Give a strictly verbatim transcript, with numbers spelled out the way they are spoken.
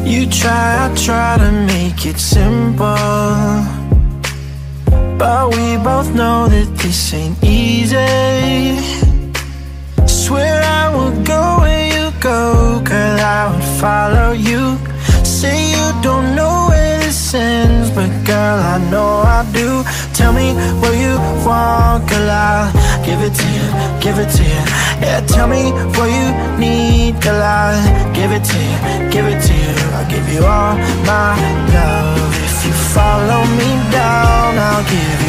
You try, I try to make it simple, but we both know that this ain't easy. Swear I would go where you go, girl, I would follow you. Say you don't know where this ends, but girl, I know I do. Tell me what you want, girl, I'll give it to you, give it to you. Yeah, tell me what you need, girl, I'll give it to you, give it to you. I'll give you all my love. If you follow me down, I'll give